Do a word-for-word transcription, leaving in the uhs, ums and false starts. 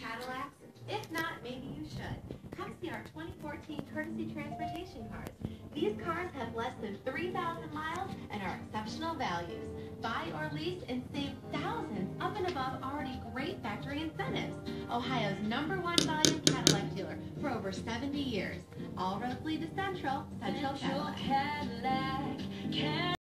Cadillacs? If not, maybe you should. Come see our twenty fourteen Courtesy Transportation cars. These cars have less than three thousand miles and are exceptional values. Buy or lease and save thousands up and above already great factory incentives. Ohio's number one volume Cadillac dealer for over seventy years. All roads lead to Central, Central, Central Cadillac. Cadillac.